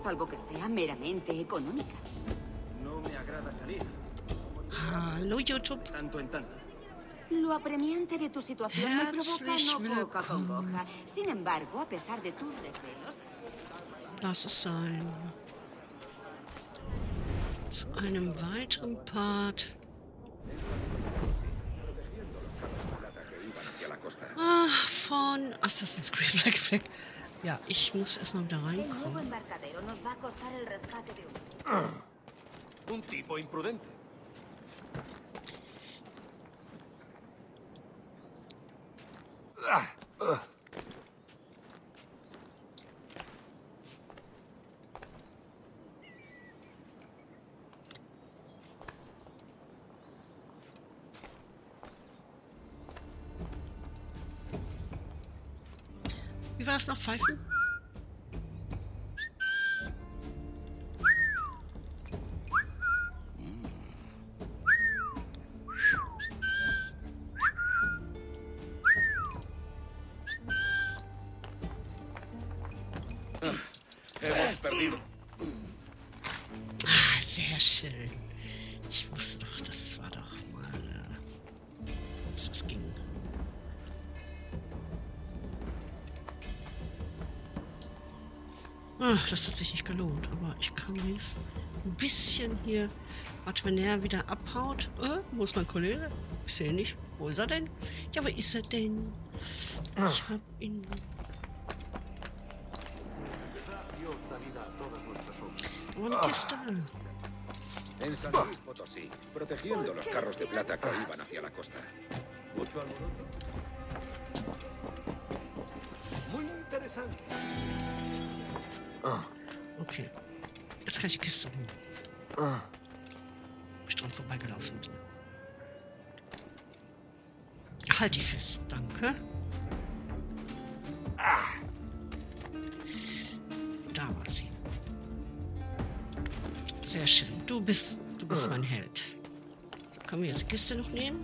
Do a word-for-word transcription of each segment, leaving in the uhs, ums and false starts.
salvo que sea meramente económica. No me agrada salir. Hallo YouTube. Tanto en tanto. Lo apremiante de tu situación me provoca no poca congoja. Sin embargo, a pesar de tus recelos... Lass es sein. Zu einem weiteren Part. Ah, von Assassin's Creed Black Flag. Ja, ich muss erstmal wieder reinkommen. Un tipo imprudente. Wie war es noch? Pfeifen? Hemos perdido. Ah, sehr schön. Ich wusste doch, das war doch mal, äh, dass das ging. Ach, das hat sich nicht gelohnt, aber ich kann wenigstens ein bisschen hier... Warte, wenn er wieder abhaut. Äh, wo ist mein Kollege? Ich sehe ihn nicht. Wo ist er denn? Ja, wo ist er denn? Ich hab ihn... Da war eine Kiste. En San Luis Potosí, protegiendo los carros de plata que iban hacia la costa. Mucho alboroto. Muy interesante. Okay. Jetzt kann ich die Kiste holen. Wo ich dran vorbeigelaufen bin. Halt die fest, danke. Da war sie. Sehr schön. Du bist, du bist mein Held. So, können wir jetzt die Kiste noch nehmen?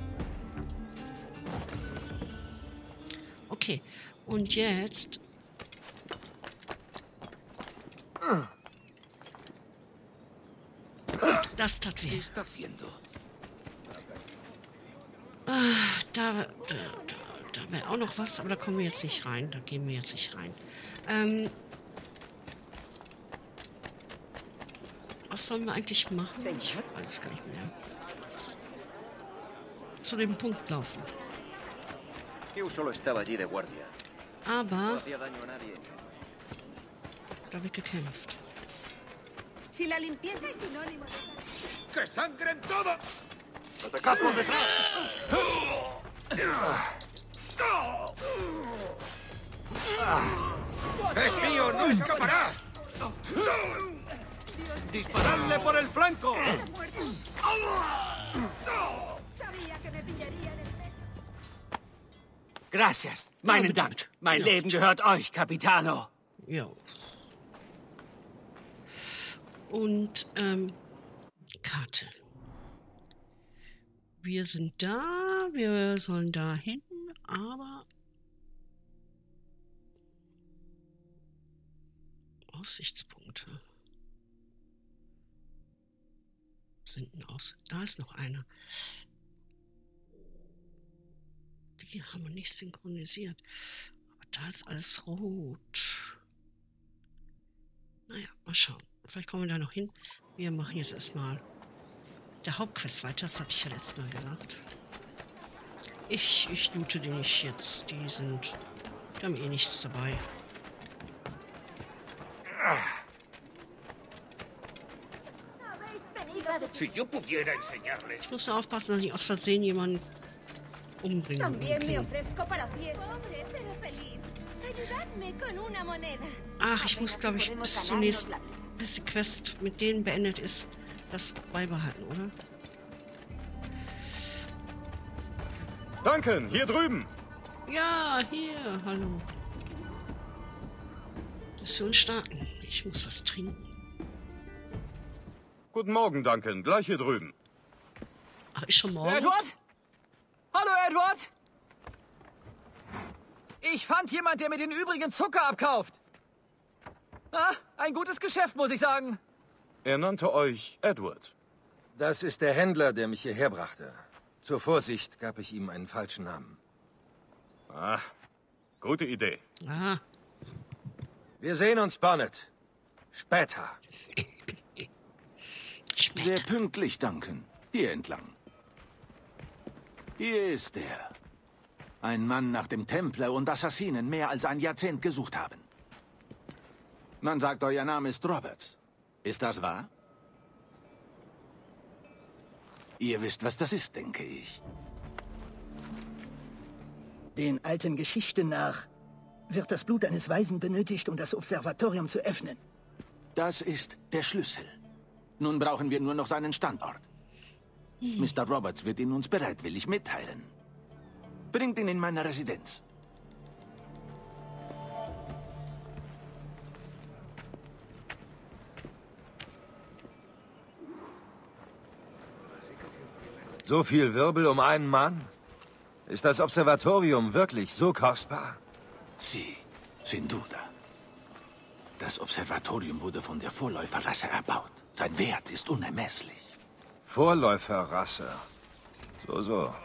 Okay. Und jetzt... Das tat weh. Ah, da, da, da, da wäre auch noch was, aber da kommen wir jetzt nicht rein. Da gehen wir jetzt nicht rein. Ähm, was sollen wir eigentlich machen? Ich weiß gar nicht mehr. Zu dem Punkt laufen. Aber da wird gekämpft. Si la limpieza es sinónimo de... ¡Que sangren todos! ¡Atacad por detrás! ¡Es mío! ¡No escapará! ¡Disparadle por el flanco! Sabía que me pillaría en el medio. Gracias. Meinen Dank. Mein Leben gehört euch, Capitano. Jo. Und, ähm, Karte. Wir sind da, wir sollen da hin, aber Aussichtspunkte sind aus. Da ist noch einer. Die haben wir nicht synchronisiert. Aber da ist alles rot. Naja, mal schauen. Vielleicht kommen wir da noch hin. Wir machen jetzt erstmal der Hauptquest weiter. Das hatte ich ja letztes Mal gesagt. Ich, ich loote die nicht jetzt. Die sind... Die haben eh nichts dabei. Si yo pudiera enseñarles. Ich muss nur aufpassen, dass ich aus Versehen jemanden umbringe. También me ofrezco para cien. Pobre, pero feliz. Ayudadme con una moneda. Ach, ich muss, glaube ich, bis zunächst, bis die Quest mit denen beendet ist, das beibehalten, oder? Duncan, hier drüben. Ja, hier, hallo. Mission starten. Ich muss was trinken. Guten Morgen, Duncan. Gleich hier drüben. Ach, ist schon morgen? Edward? Hallo, Edward? Ich fand jemand, der mir den übrigen Zucker abkauft. Ah, ein gutes Geschäft, muss ich sagen. Er nannte euch Edward. Das ist der Händler, der mich hierher brachte. Zur Vorsicht gab ich ihm einen falschen Namen. Ah, gute Idee. Ah. Wir sehen uns, Bonnet. Später. Später. Sehr pünktlich, Duncan. Hier entlang. Hier ist er. Ein Mann, nach dem Templer und Assassinen mehr als ein Jahrzehnt gesucht haben. Man sagt, euer Name ist Roberts. Ist das wahr? Ihr wisst, was das ist, denke ich. Den alten Geschichten nach wird das Blut eines Weisen benötigt, um das Observatorium zu öffnen. Das ist der Schlüssel. Nun brauchen wir nur noch seinen Standort. Mister Roberts wird ihn uns bereitwillig mitteilen. Bringt ihn in meine Residenz. So viel Wirbel um einen Mann? Ist das Observatorium wirklich so kostbar? Sie, sin duda. Das Observatorium wurde von der Vorläuferrasse erbaut. Sein Wert ist unermesslich. Vorläuferrasse. So, so.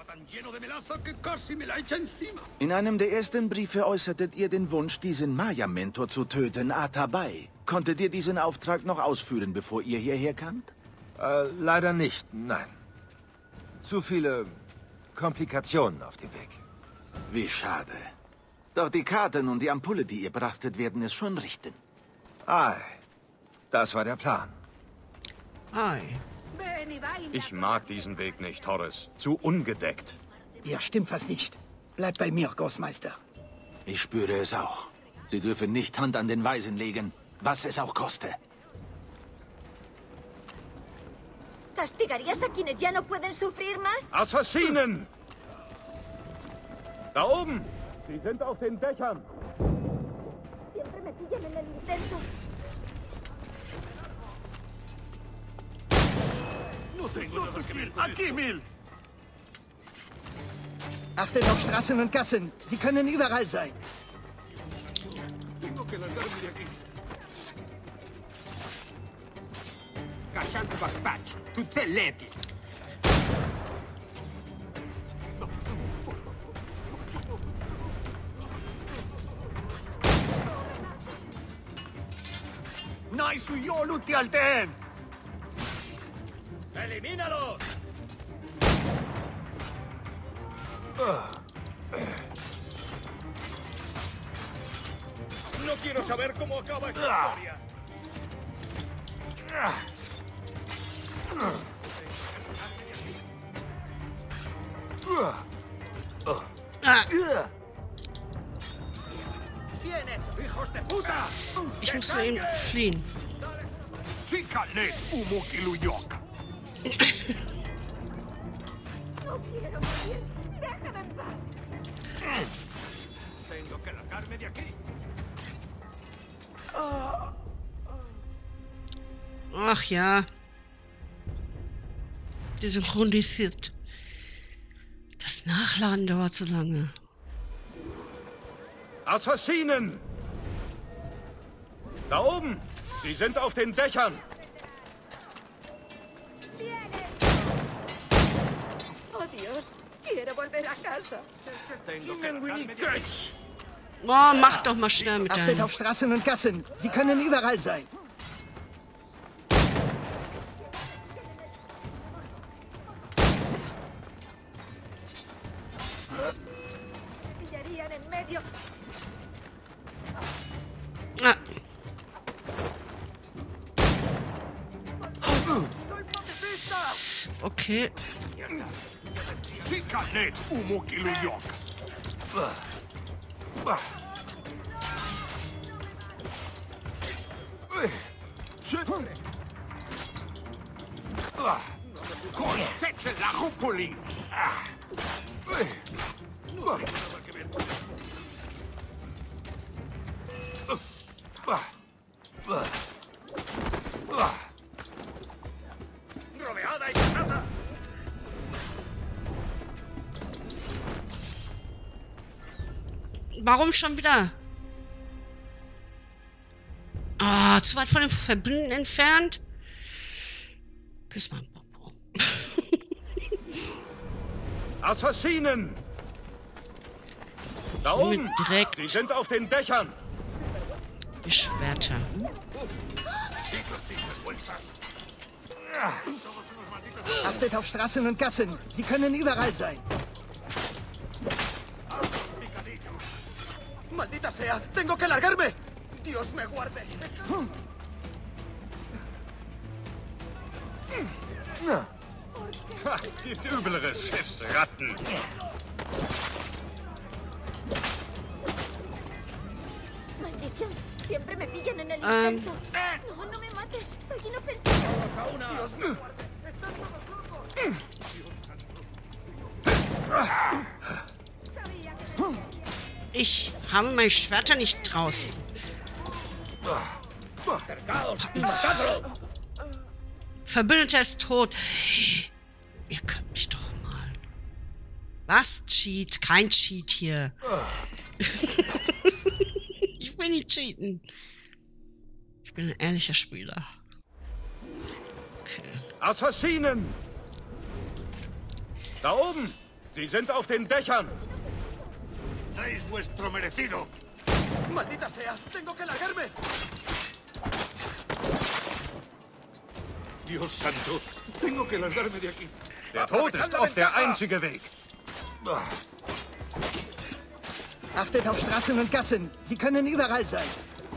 In einem der ersten Briefe äußertet ihr den Wunsch, diesen Maya-Mentor zu töten, Atabai. Konntet ihr diesen Auftrag noch ausführen, bevor ihr hierher kamt? Äh, leider nicht, nein. Zu viele Komplikationen auf dem Weg. Wie schade. Doch die Karten und die Ampulle, die ihr brachtet, werden es schon richten. Ei, das war der Plan. Ei. Ich mag diesen Weg nicht, Horace. Zu ungedeckt. Hier stimmt was nicht. Bleibt bei mir, Großmeister. Ich spüre es auch. Sie dürfen nicht Hand an den Weisen legen, was es auch koste. ¿Castigarías a quienes ya no pueden sufrir más? Assassinen! Da oben! Sie sind auf den Dächern. Siempre me pillan en el intento. Aquí, Mil! Achtet auf Straßen und Gassen. Sie können überall sein. Nice, yo, Luti Alten! ¡Elimínalos! No quiero saber cómo acaba esta historia. Ah. ¡Hijos de puta! Ich muss nur eben fliehen. ¡Fíjale, Umukiluyok! No quiero morir. Déjame en paz. Tengo que largarme de aquí. Ach ja. Desynchronisiert. Das Nachladen dauert so lange. Assassinen! Da oben! Sie sind auf den Dächern! Oh, Dios. Quiero volver a casa. Tengo que largarme de aquí. Oh, mach doch mal schnell mit Achtet deinem. auf Straßen und Gassen. Sie können überall sein. Pillarían en medio. Ah. Okay. ¡Fíjale, Umukiluyok! ¡Coseche la Rupuli! ¡Rodeada y ganada! Warum schon wieder? Ah. zu weit von den Verbündeten entfernt. Küss mal, Popo. Assassinen! Da oben! Direkt. Sie sind auf den Dächern! Die Schwerter. Achtet auf Straßen und Gassen. Sie können überall sein. ¡Maldita sea! ¡Tengo que largarme! ¡Dios me guarde! Ha, gibt üblere Schiffsratten. Maldición, siempre me pillan en el Ähm. intento. No, no me mates. Soy inofensiva. Dios me guarde. ¡Están todos locos! Ich habe meine Schwerter nicht draußen. Verbündeter ist tot. Ihr könnt mich doch mal. Was? Cheat? Kein Cheat hier. Ich will nicht cheaten. Ich bin ein ehrlicher Spieler. Okay. Assassinen! Da oben! Sie sind auf den Dächern! ¡Dais vuestro merecido! ¡Maldita sea! ¡Tengo que largarme! Dios santo, tengo que largarme de aquí. Der Tod ist oft der einzige Weg. Achtet auf Straßen und Gassen. Sie können überall sein.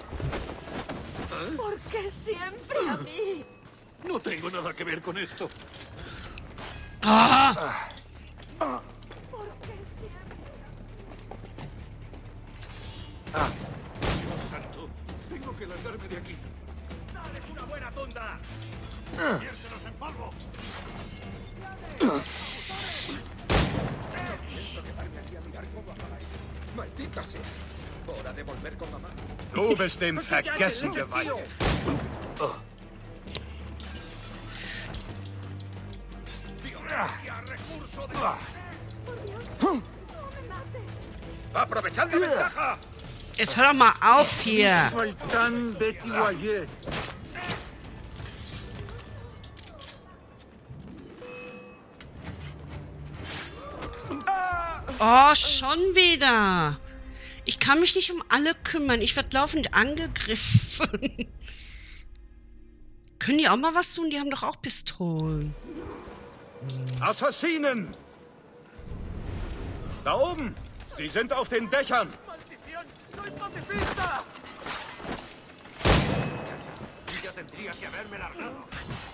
¿Por qué siempre a mí? No tengo nada que ver con esto. Ah! Dios santo, tengo que largarme de aquí. ¡Dales una buena tunda! ¡Viérselos en polvo! ¡Maldita sea! ¡Hora de volver con mamá! Du bist dem Vergessen geweiht. ¡Recurso de... ¡Aprovechando ventaja! Jetzt hör doch mal auf hier. Sultan Betiwaye. Oh, schon wieder. Ich kann mich nicht um alle kümmern. Ich werde laufend angegriffen. Können die auch mal was tun? Die haben doch auch Pistolen. Assassinen! Da oben! Sie sind auf den Dächern! ¡Maldición! ¡Soy pacifista! Ya tendría que haberme largado.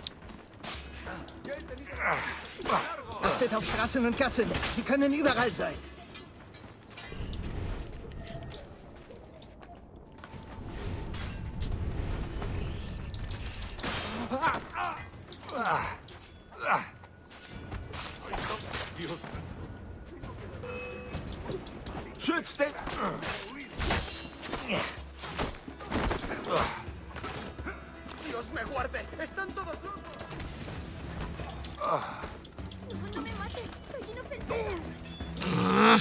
Achtet auf Straßen und Gassen. Sie können überall sein. Dios, Schützt den... ¡Dios me guarde! ¡Están todos locos! No, no me mates. Soy inofensiva. Ah.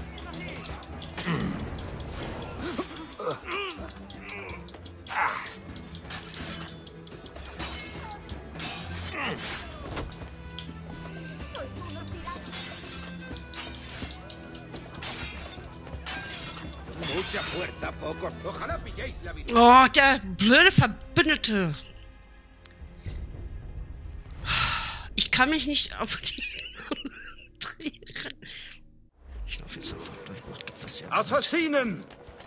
mucha fuerza, pocos. Ojalá pilléis la vida. Oh, der blöde Verbündete. Ich kann mich nicht auf die konzentrieren. Ich laufe jetzt einfach durch. Mach doch was ja. Assassinen!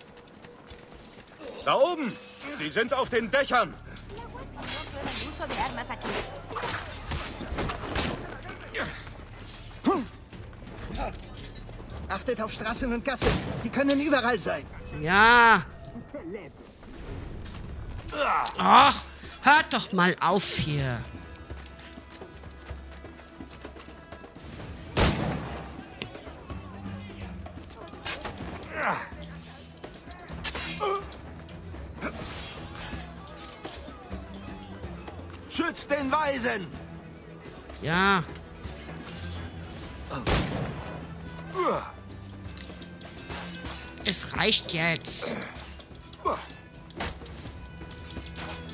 Da oben! Sie sind auf den Dächern! El uso de armas aquí. Achtet auf Straßen und Gassen. Sie können überall sein. Ja. Ach, hört doch mal auf hier. Schützt den Weisen! Ja. Es reicht jetzt.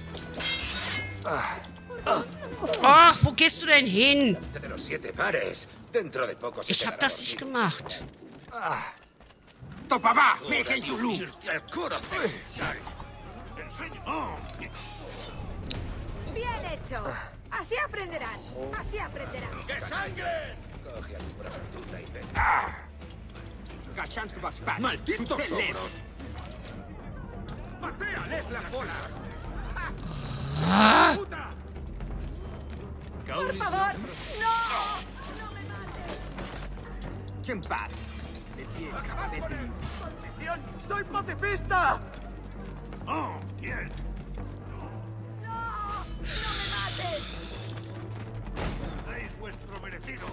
Ach, wo gehst du denn hin? De los siete pares. Dentro de poco se Ich hab quedará das nicht dormido. gemacht. ¡Topaba! ¡Mete Yulu! Bien hecho. Así aprenderán. Así aprenderán. ¡Que sangre! Coge a tu prostituta y ven. ¡Maldito ogros! ¡Patéales la cola! Ah, ¡Puta! Por favor, no. No me mates. ¿Quién paz? De pie, cabeza. ¡Condición! ¡Soy pacifista! ¡Oh, bien! No. No me mates. ¡Tendréis vuestro merecido!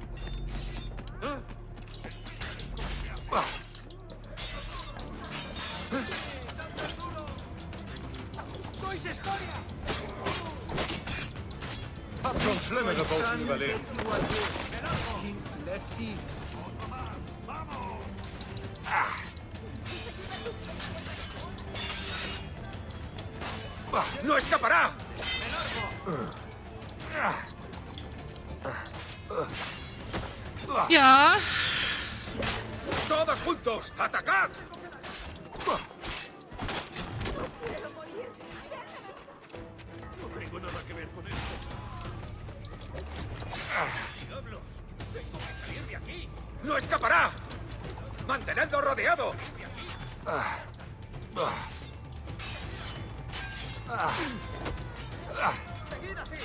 ¡Sois escoria! Hab schon schlimmere Bauten überlebt. ¡No escapará! ja. ¡Todos juntos! ¡Atacad! No tengo nada que ver con esto. ¡Diablos! ¡Tengo que salir de aquí! ¡No escapará! ¡Mantenedlo rodeado! ¡Seguid así!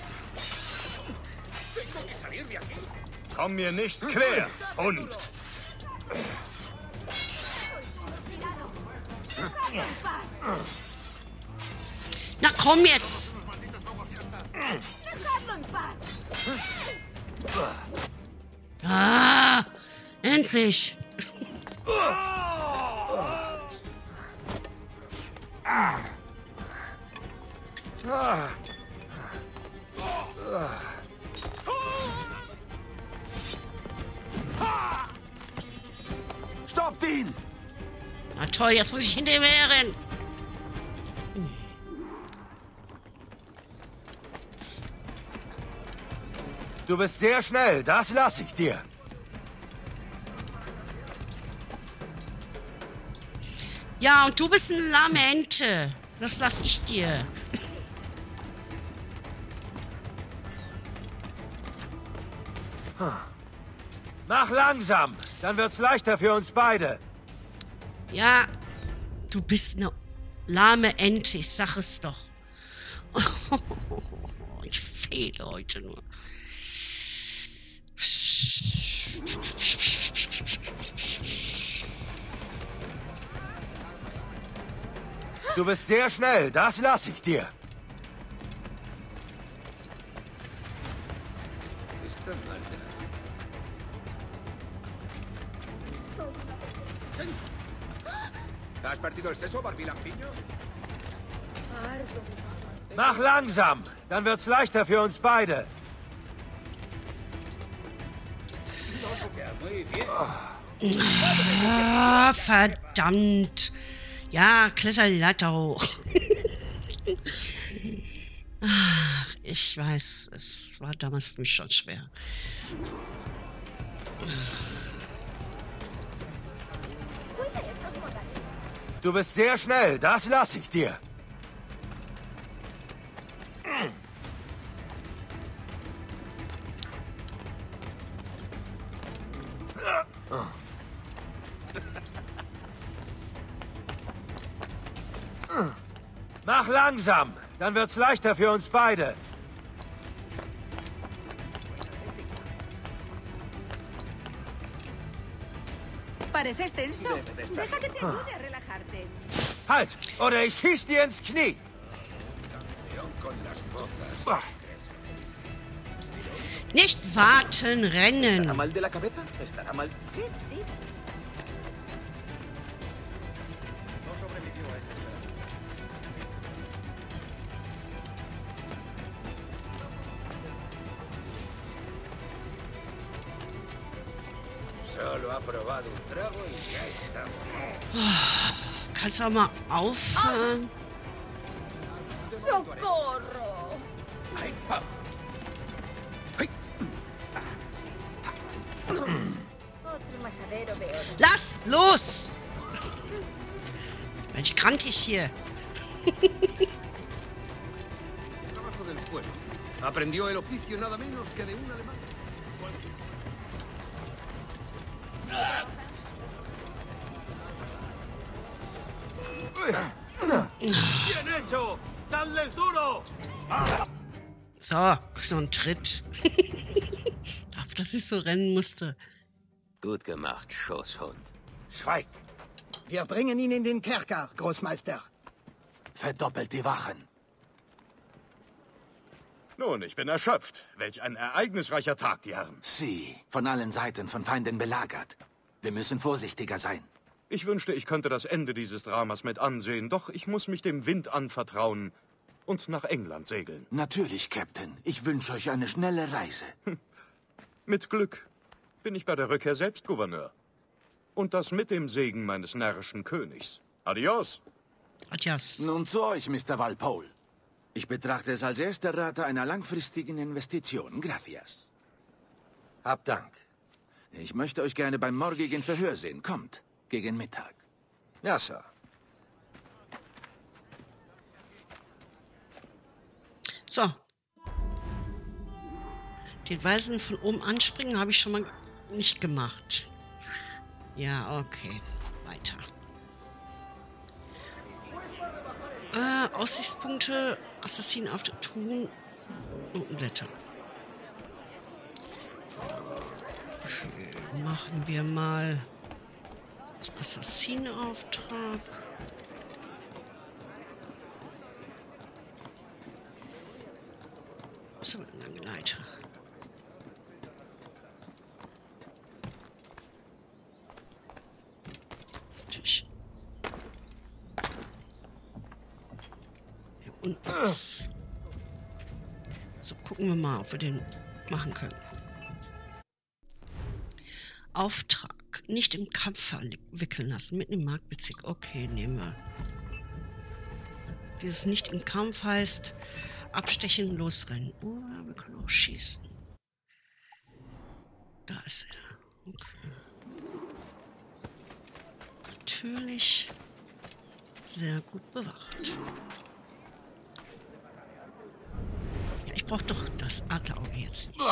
¡Tengo que salir de aquí! Komm mir nicht quer, Hund! Na komm jetzt. Dejadlo en paz. Ah, endlich. Stoppt ihn! Na toll, jetzt muss ich hinter ihm herrennen. Du bist sehr schnell, das lasse ich dir. Ja, und du bist eine lahme Ente. Das lass ich dir. Mach langsam, dann wird's leichter für uns beide. Ja, du bist eine lahme Ente, ich sag es doch. Ich fehle heute nur. Du bist sehr schnell, das lasse ich dir. Está mal de la... ¿Has partido el seso, Barbilampiño? Mach langsam, dann wird's leichter für uns beide. Ya, muy bien. Ah, verdammt. Ja, kletter die Leiter hoch. Ach, ich weiß, es war damals für mich schon schwer. Du bist sehr schnell, das lasse ich dir. Mach langsam, dann wird's leichter für uns beide. Pareces tenso. Deja que te ayude a relajarte. Halt, oder ich schieß dir ins Knie. León con las botas. Nicht warten, rennen. ¿Estará mal de la cabeza? ¿Estará mal? ¿Qué dices? No sobrevivió a ese Solo ha probado un trago y ya estamos. Kannst du auch mal aufhören? ¡Socorro! Lass los! Mensch, krantig hier. Trabajo del pueblo. Aprendió el oficio nada menos que de un alemán. ¡Bien hecho! ¡Dadles duro! So, so ein Tritt. Ach, dass ich so rennen musste. Gut gemacht, Schosshund. Schweig! Wir bringen ihn in den Kerker, Großmeister. Verdoppelt die Wachen. Nun, ich bin erschöpft. Welch ein ereignisreicher Tag, die Herren. Sie, von allen Seiten von Feinden belagert. Wir müssen vorsichtiger sein. Ich wünschte, ich könnte das Ende dieses Dramas mit ansehen, doch ich muss mich dem Wind anvertrauen und nach England segeln. Natürlich, Captain. Ich wünsche euch eine schnelle Reise. Mit Glück bin ich bei der Rückkehr selbst Gouverneur. Und das mit dem Segen meines närrischen Königs. Adios. Adios. Nun zu euch, Mister Walpole. Ich betrachte es als erster Rater einer langfristigen Investition. Gracias. Hab Dank. Ich möchte euch gerne beim morgigen Verhör sehen. Kommt, gegen Mittag. Ja, Sir. So. Den Weisen von oben anspringen habe ich schon mal nicht gemacht. Ja, okay. Weiter. Äh, Aussichtspunkte, Assassinen auf der Thun, Notenblätter. Okay, machen wir mal so Assassinenauftrag. Was haben wir denn lange Leiter? Natürlich. Hier unten ist. So, gucken wir mal, ob wir den machen können. Auftrag. Nicht im Kampf verwickeln lassen. Mitten im Marktbezirk. Okay, nehmen wir. Dieses nicht im Kampf heißt abstechen, losrennen. Oh, wir können auch schießen. Da ist er. Okay. Natürlich sehr gut bewacht. Ja, ich brauche doch das Adlerauge jetzt nicht.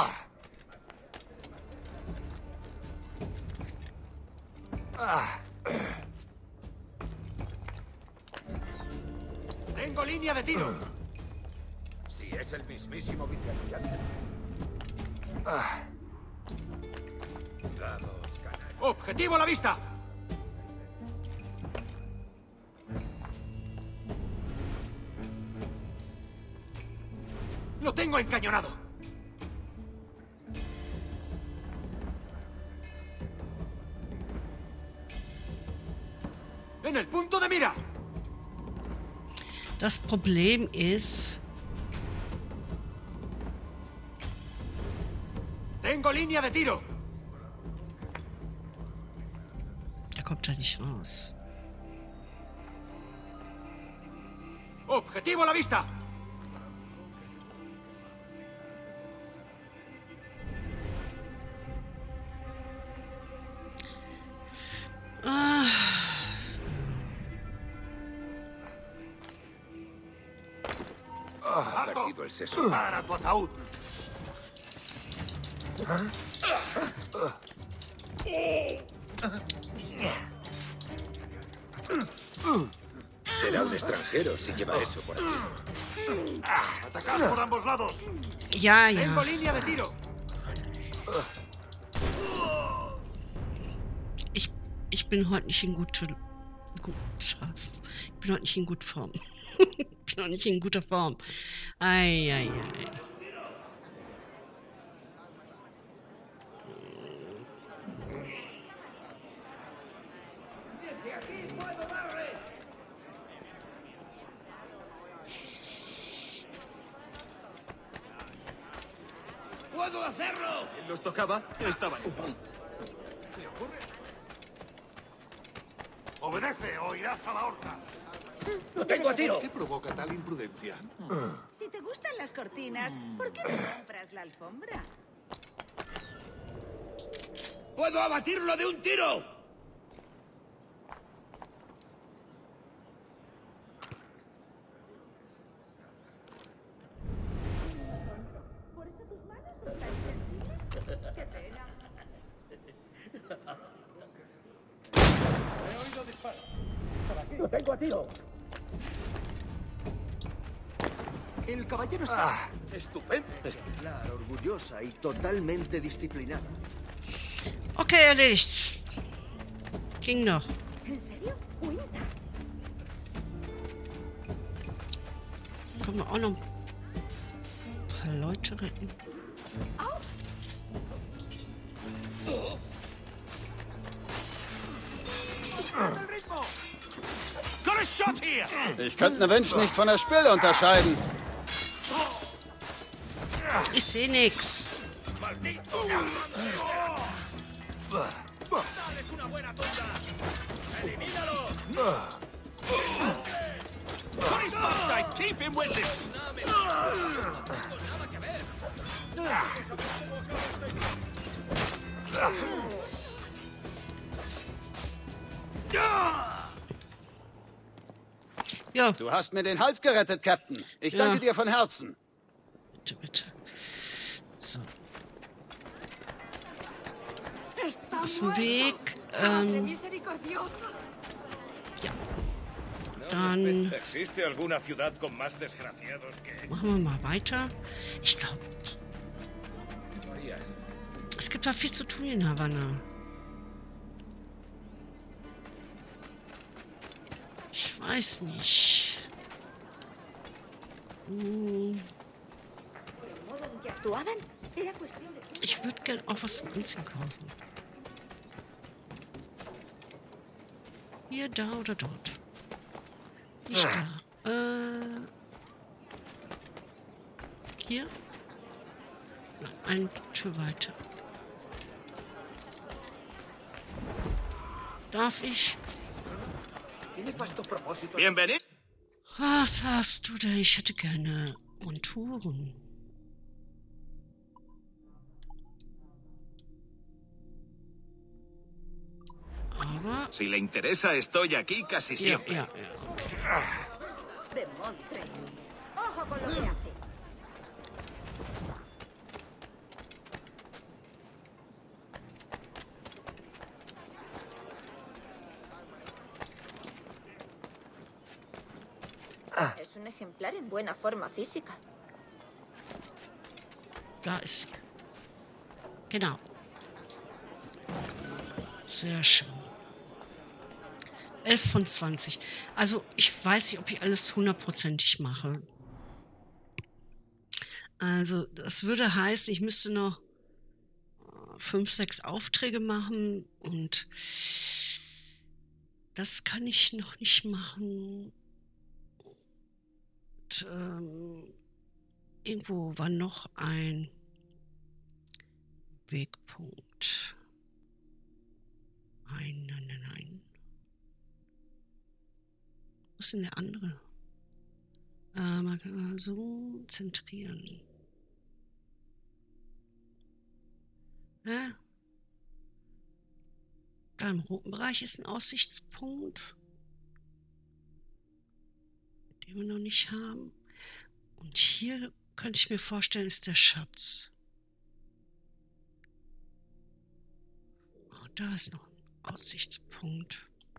¡Tengo línea de tiro! Si es el mismísimo vicealmirante. Vamos, canalla. ¡Objetivo a la vista! ¡Lo tengo encañonado! ¡En el punto de mira! Das Problem ist... ¡Tengo línea de tiro! Da kommt er nicht raus. ¡Objetivo a la vista! Ah... Ha perdido el seso. ¡Para tu ataúd! Será un extranjero si lleva eso por aquí. ¡Atacad por ambos lados! Ja, ja. ¡Tengo línea de tiro! Ich, ich bin heute nicht in guter... Gut, ich bin heute nicht in guter Form. Ich bin heute nicht in guter Form. Ei, ei, ei. ¡Puedo hacerlo! Nos tocaba, estaban. ¿Qué ocurre? Obedece o irás a la horca. ¡Lo tengo a tiro! ¿Qué provoca tal imprudencia? Si te gusta gustan las cortinas, ¿por qué no compras la alfombra? ¡Puedo abatirlo de un tiro! ¿Por eso tus manos son tan sensibles? ¡Qué pena! He oído disparos. Por aquí lo tengo a tiro. El caballero está... Ah, estupendo. Ejemplar, orgullosa y totalmente disciplinada. Okay, erledigt. Ging noch. ¿En serio? Cuenta. Können wir auch noch ein paar Leute retten. Ich könnte einen Winch nicht von der Spille unterscheiden. Ich sehe nix. Ja. Du hast mir den Hals gerettet, Captain. Ich danke ja. dir von Herzen. Bitte, bitte. So. Aus dem Weg. Ähm, ja. Dann machen wir mal weiter. Ich glaube, es gibt da viel zu tun in Havanna. Ich weiß nicht. Hm. Ich würde gerne auch was zum Anziehen kaufen. Hier, da oder dort. Nicht da. Äh. Hier? Nein, eine Tür weiter. Darf ich? Was hast du denn? Ich hätte gerne Monturen. Aber... Si le interesa, estoy aquí casi siempre. Ja, ja, ja, okay. De Montre. Ojo con lo que hace. Es un ejemplar en buena forma física. Da ist sie. Genau. Sehr schön. elf von zwanzig. Also, ich weiß nicht, ob ich alles hundertprozentig mache. Also, das würde heißen, ich müsste noch fünf, sechs Aufträge machen und das kann ich noch nicht machen. Und, ähm, irgendwo war noch ein Wegpunkt. Nein, nein, nein, nein. Wo ist denn der andere? Äh, man kann so zentrieren. Hä? Da im roten Bereich ist ein Aussichtspunkt, den wir noch nicht haben. Und hier könnte ich mir vorstellen, ist der Schatz. Oh, da ist noch ein Aussichtspunkt.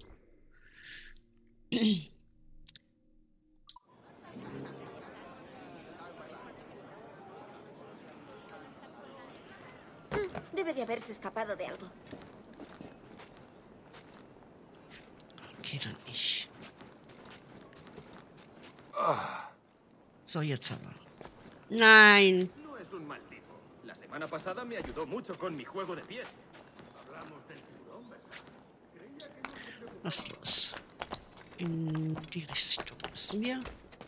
Debe de haberse escapado de algo. Okay, dann ich. So, jetzt aber. Nein. No es un mal tipo. La semana pasada me ayudó mucho con mi juego de pies. Hablamos del tiburón, ¿verdad? Was los? In die Richtung müssen wir.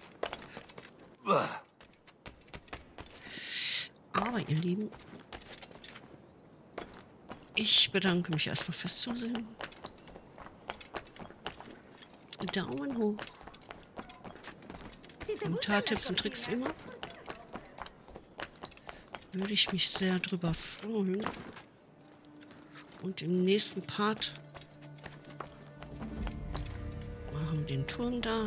Aber ihr Lieben, ich bedanke mich erstmal fürs Zusehen. Daumen hoch. Kommentar, Tipps und Tricks wie immer. würde ich mich sehr drüber freuen. Und im nächsten Part machen wir den Turm da.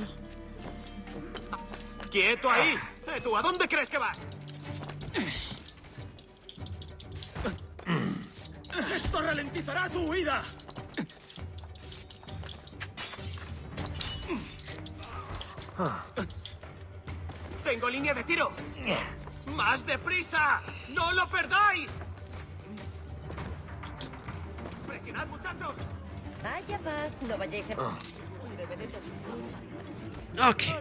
¡Quieto ahí! ¿Tú a dónde crees que vas? ¡Esto ralentizará tu huida! ¡Tengo línea de tiro! ¡Más deprisa! ¡No lo perdáis! ¡Presionad, muchachos! Vaya va, no vayáis a... Okay.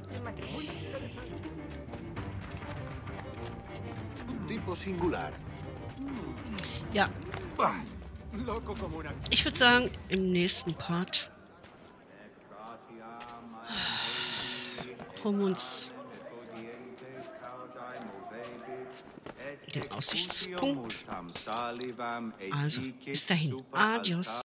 Un tipo singular. Ja. Ich würde sagen, im nächsten Part holen wir uns den Aussichtspunkt. Also, bis dahin. Adios.